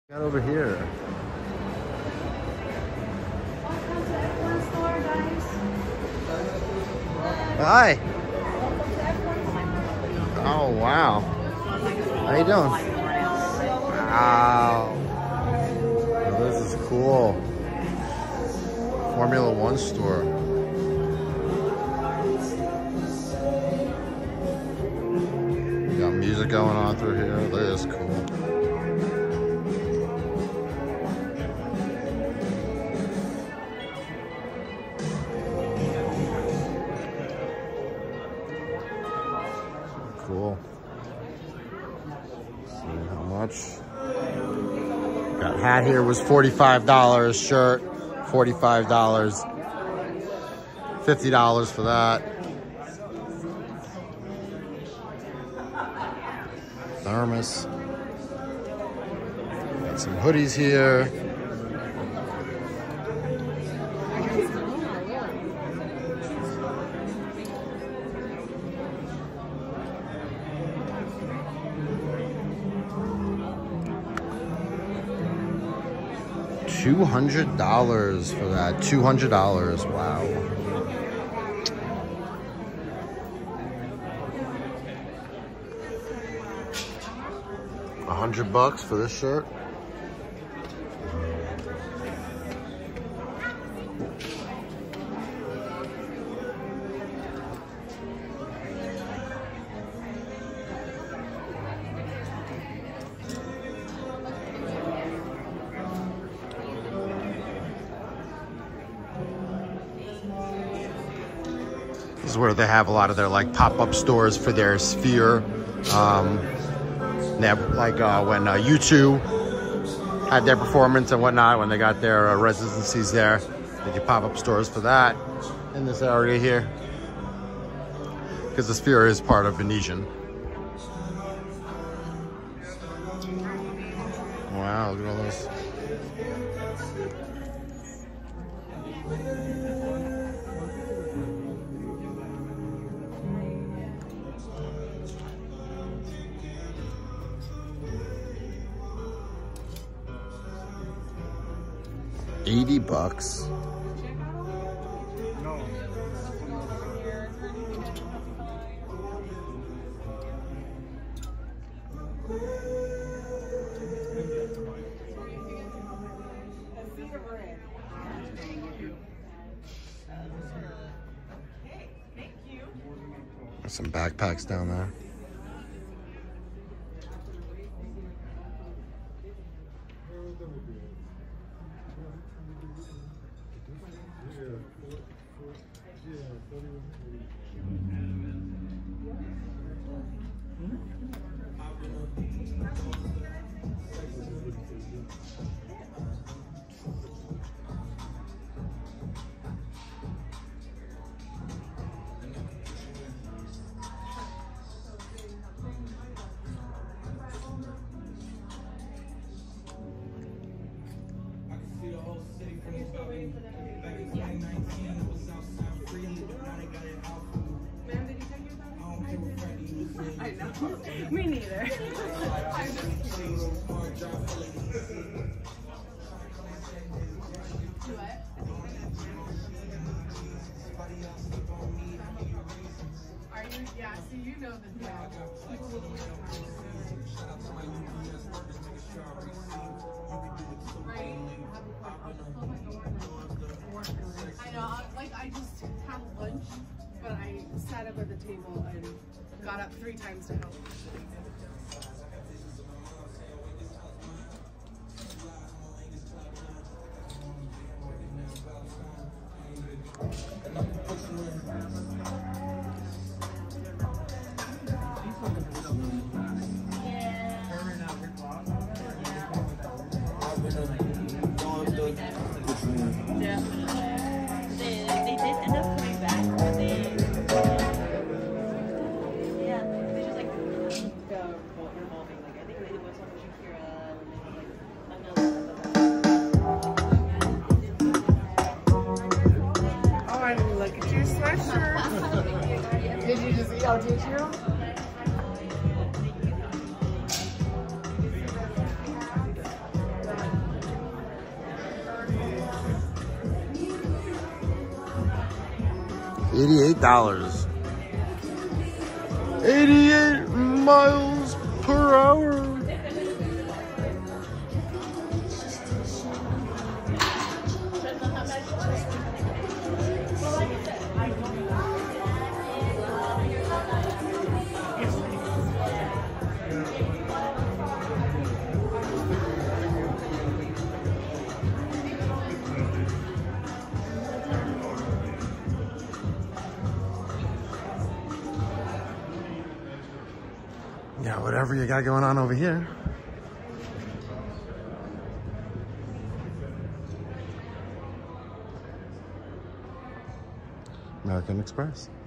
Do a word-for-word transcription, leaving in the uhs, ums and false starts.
Got over here. Welcome to F one store, guys. Hi. Welcome to F one store. Oh wow. How you doing? Wow. Oh, this is cool. Formula One store. We got music going on through here. This is cool. Cool. See how much. Got hat here was forty-five dollars. Shirt, forty-five dollars. fifty dollars for that. Thermos. Got some hoodies here. two hundred dollars for that. two hundred dollars. Wow. A hundred bucks for this shirt. This is where they have a lot of their like pop-up stores for their Sphere. Um, they have like uh, when uh, U two had their performance and whatnot, when they got their uh, residencies there, they did pop-up stores for that in this area here. Because the Sphere is part of Venetian. Wow, look at all this. eighty bucks. There's some backpacks down there. I know. Me neither. Are you? Yeah. See, you know the deal. Right. I know. Like I just had lunch, but I sat up at the table and got up three times to help. Yeah. They, they did end up coming back, but they, yeah, they just like eighty-eight dollars. eighty-eight miles per hour. Yeah, whatever you got going on over here. American Express.